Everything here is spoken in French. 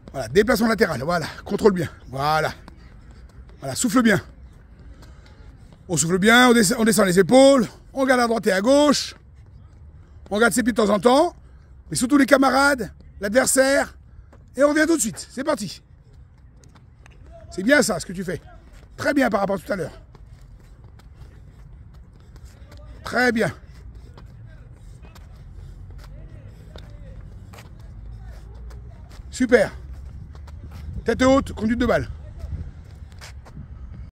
Voilà, déplacement latéral, voilà, contrôle bien, voilà. Voilà, souffle bien. On souffle bien, on descend les épaules, on regarde à droite et à gauche, on regarde ses pieds de temps en temps, mais surtout les camarades, l'adversaire, et on revient tout de suite. C'est parti. C'est bien ça, ce que tu fais. Très bien par rapport à tout à l'heure. Très bien. Super. Tête haute, conduite de balle.